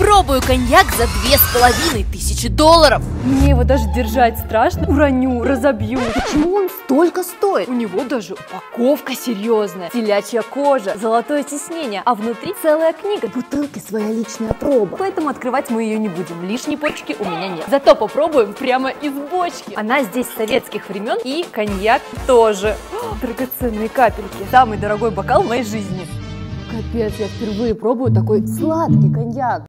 Пробую коньяк за $2500. Мне его даже держать страшно. Уроню, разобью. Почему он столько стоит? У него даже упаковка серьезная. Телячья кожа, золотое тиснение, а внутри целая книга. В бутылке своя личная проба. Поэтому открывать мы ее не будем. Лишней почки у меня нет. Зато попробуем прямо из бочки. Она здесь с советских времен, и коньяк тоже. Драгоценные капельки. Самый дорогой бокал в моей жизни. Капец, я впервые пробую такой сладкий коньяк.